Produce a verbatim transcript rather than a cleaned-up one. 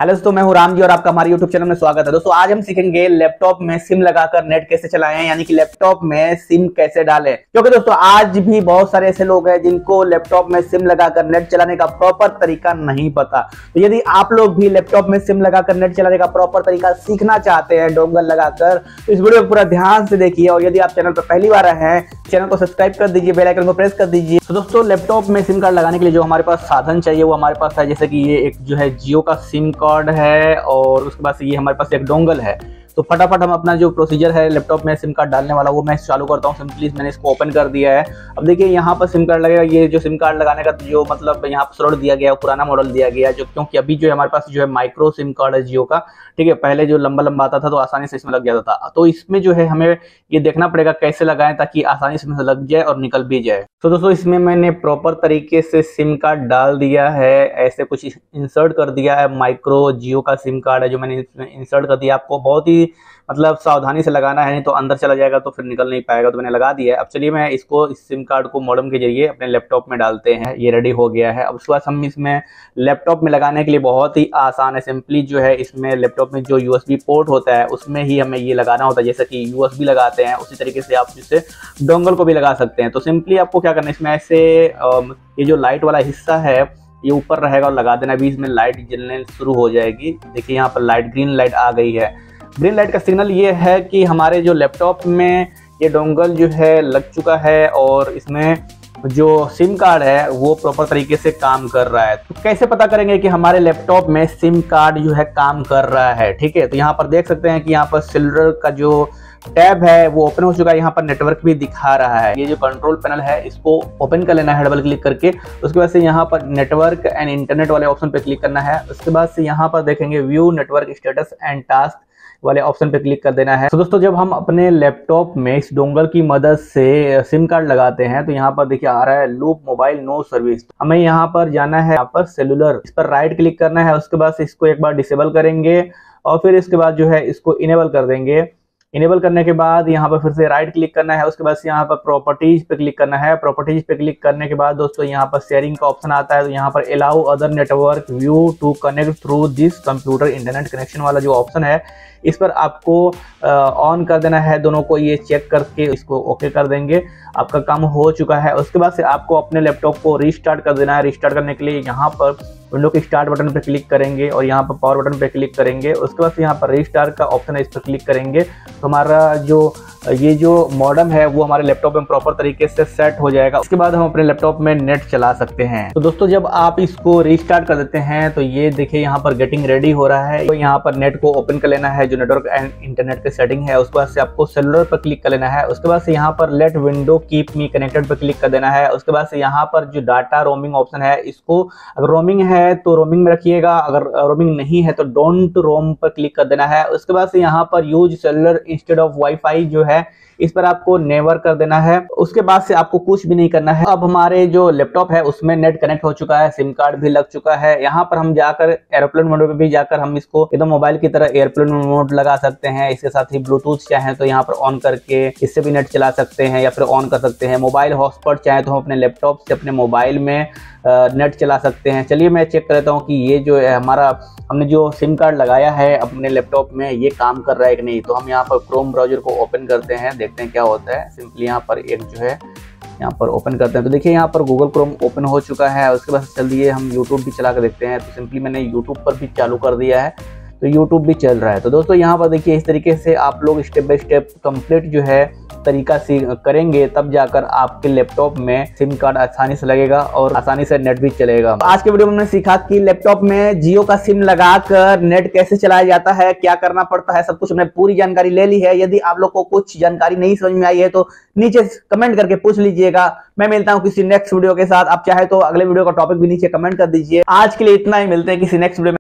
Hello दोस्तों, मैं हूं राम जी और आपका हमारे यूट्यूब चैनल में स्वागत है। दोस्तों आज हम सीखेंगे लैपटॉप में सिम लगाकर नेट कैसे चलाएं, यानी कि लैपटॉप में सिम कैसे डालें। क्योंकि दोस्तों आज भी बहुत सारे ऐसे लोग हैं जिनको लैपटॉप में सिम लगाकर नेट चलाने का प्रॉपर तरीका नहीं पता। तो यदि आप लोग भी लैपटॉप में सिम लगाकर नेट चलाने का प्रॉपर तरीका सीखना चाहते हैं डोंगल लगाकर, तो इस वीडियो को पूरा ध्यान से देखिए। और यदि आप चैनल पर पहली बार आए हैं, चैनल को सब्सक्राइब कर दीजिए, बेल आइकन को प्रेस कर दीजिए। तो दोस्तों लैपटॉप में सिम कार्ड लगाने के लिए जो हमारे पास साधन चाहिए वो हमारे पास है, जैसे कि ये एक जो है जियो का सिम कार्ड है और उसके बाद से ये हमारे पास एक डोंगल है। तो फटाफट हम अपना जो प्रोसीजर है लैपटॉप में सिम कार्ड डालने वाला वो मैं चालू करता हूँ। सिंपली मैंने इसको ओपन कर दिया है। अब देखिए यहाँ पर सिम कार्ड लगेगा। ये जो सिम कार्ड लगाने का जो मतलब यहाँ पर स्लॉट दिया गया है, पुराना मॉडल दिया गया है, जो क्योंकि अभी जो है हमारे पास जो है माइक्रो सिम कार्ड है जियो का, ठीक है। पहले जो लंबा लंबा आता था तो आसानी से इसमें लग जाता था। तो इसमें जो है हमें ये देखना पड़ेगा कैसे लगाएं ताकि आसानी से इसमें लग जाए और निकल भी जाए। तो दोस्तों इसमें मैंने प्रॉपर तरीके से सिम कार्ड डाल दिया है, ऐसे कुछ इंसर्ट कर दिया है। माइक्रो जियो का सिम कार्ड है जो मैंने इसमें इंसर्ट कर दिया। आपको बहुत ही मतलब सावधानी से लगाना है, नहीं तो अंदर चला जाएगा तो फिर निकल नहीं पाएगा। तो मैंने लगा दिया है। अब चलिए मैं इसको इस सिम कार्ड को मॉडेम के जरिए अपने लैपटॉप में डालते हैं। ये रेडी हो गया है। अब उसके बाद हम इसमें लैपटॉप में लगाने के लिए बहुत ही आसान है। सिंपली जो है इसमें लैपटॉप में जो यूएसबी पोर्ट होता है उसमें ही हमें ये लगाना होता है। जैसे कि यूएसबी लगाते हैं उसी तरीके से आप इसे डोंगल को भी लगा सकते हैं। तो सिंपली आपको क्या करना है, इसमें ऐसे ये जो लाइट वाला हिस्सा है ये ऊपर रहेगा और लगा देना। अभी इसमें लाइट जलने शुरू हो जाएगी। देखिए यहाँ पर लाइट ग्रीन लाइट आ गई है। ग्रीन लाइट का सिग्नल ये है कि हमारे जो लैपटॉप में ये डोंगल जो है लग चुका है और इसमें जो सिम कार्ड है वो प्रॉपर तरीके से काम कर रहा है। तो कैसे पता करेंगे कि हमारे लैपटॉप में सिम कार्ड जो है काम कर रहा है, ठीक है। तो यहाँ पर देख सकते हैं कि यहाँ पर सिल्वर का जो टैब है वो ओपन हो चुका है। यहाँ पर नेटवर्क भी दिखा रहा है। ये जो कंट्रोल पैनल है इसको ओपन कर लेना है डबल क्लिक करके। उसके बाद से यहाँ पर नेटवर्क एंड इंटरनेट वाले ऑप्शन पे क्लिक करना है। उसके बाद से यहाँ पर देखेंगे view network status and task वाले ऑप्शन पे क्लिक कर देना है। तो दोस्तों जब हम अपने लैपटॉप में इस डोंगल की मदद से सिम कार्ड लगाते हैं तो यहाँ पर देखिए आ रहा है लूप मोबाइल नो सर्विस। हमें यहाँ पर जाना है, यहाँ पर सेलुलर, इस पर राइट क्लिक करना है। उसके बाद इसको एक बार डिसेबल करेंगे और फिर इसके बाद जो है इसको इनेबल कर देंगे। इनेबल करने के बाद यहाँ पर फिर से राइट क्लिक करना है। उसके बाद से यहाँ पर प्रॉपर्टीज पे क्लिक करना है। प्रॉपर्टीज पे क्लिक करने के बाद दोस्तों यहाँ पर शेयरिंग का ऑप्शन आता है। तो यहाँ पर allow other network view to connect through this computer internet connection वाला जो ऑप्शन है इस पर आपको ऑन कर देना है। दोनों को ये चेक करके इसको ओके कर देंगे। आपका काम हो चुका है। उसके बाद से आपको अपने लैपटॉप को रीस्टार्ट कर देना है। रीस्टार्ट करने के लिए यहाँ पर विंडो के स्टार्ट बटन पर क्लिक करेंगे और यहाँ पर पावर बटन पर क्लिक करेंगे। उसके बाद से यहाँ पर रीस्टार्ट का ऑप्शन है, इस पर क्लिक करेंगे तो हमारा जो ये जो मॉडेम है वो हमारे लैपटॉप में प्रॉपर तरीके से सेट हो जाएगा। उसके बाद हम अपने लैपटॉप में नेट चला सकते हैं। तो दोस्तों जब आप इसको रीस्टार्ट कर देते हैं तो ये देखिए यहाँ पर गेटिंग रेडी हो रहा है। तो यहाँ पर नेट को ओपन कर लेना है, जो नेटवर्क एंड इंटरनेट की सेटिंग है। उसके बाद से आपको सेलुलर पर क्लिक कर लेना है। उसके बाद से यहाँ पर let window keep me connected पर क्लिक कर देना है। उसके बाद से यहाँ पर जो डाटा रोमिंग ऑप्शन है इसको, अगर रोमिंग है तो रोमिंग में रखिएगा, अगर रोमिंग नहीं है तो डोंट रोम पर क्लिक कर देना है। उसके बाद से यहाँ पर use cellular instead of wifi जो है इस पर आपको नेवर कर देना है। उसके बाद से आपको कुछ भी नहीं करना है। अब हमारे जो लैपटॉप है उसमें नेट कनेक्ट हो चुका है, सिम कार्ड भी लग चुका है। यहाँ पर हम जाकर एयरप्लेन मोड पे भी जाकर हम इसको एकदम मोबाइल की तरह एयरप्लेन मोड लगा सकते हैं। इसके साथ ही ब्लूटूथ चाहे तो यहाँ पर ऑन करके इससे भी नेट चला सकते हैं या फिर ऑन कर सकते हैं। मोबाइल हॉटस्पॉट चाहे तो हम अपने लैपटॉप से अपने मोबाइल में नेट चला सकते हैं। चलिए मैं चेक कर लेता हूँ कि ये जो है हमारा हमने जो सिम कार्ड लगाया है अपने लैपटॉप में ये काम कर रहा है कि नहीं। तो हम यहाँ पर क्रोम ब्राउजर को ओपन करते हैं, देखते हैं क्या होता है। सिंपली यहाँ पर एक जो है यहाँ पर ओपन करते हैं तो देखिए यहाँ पर गूगल क्रोम ओपन हो चुका है। उसके बाद चलिए हम यूट्यूब भी चला कर देखते हैं। तो सिंपली मैंने यूट्यूब पर भी चालू कर दिया है तो यूट्यूब भी चल रहा है। तो दोस्तों यहाँ पर देखिए इस तरीके से आप लोग स्टेप बाय स्टेप कंप्लीट जो है तरीका से करेंगे तब जाकर आपके लैपटॉप में सिम कार्ड आसानी से लगेगा और आसानी से नेट भी चलेगा। तो आज के वीडियो में हमने सीखा कि लैपटॉप में जियो का सिम लगाकर नेट कैसे चलाया जाता है, क्या करना पड़ता है, सब कुछ हमने पूरी जानकारी ले ली है। यदि आप लोग को कुछ जानकारी नहीं समझ में आई है तो नीचे कमेंट करके पूछ लीजिएगा। मैं मिलता हूँ किसी नेक्स्ट वीडियो के साथ। आप चाहे तो अगले वीडियो का टॉपिक भी नीचे कमेंट कर दीजिए। आज के लिए इतना ही, मिलते हैं किसी नेक्स्ट वीडियो में।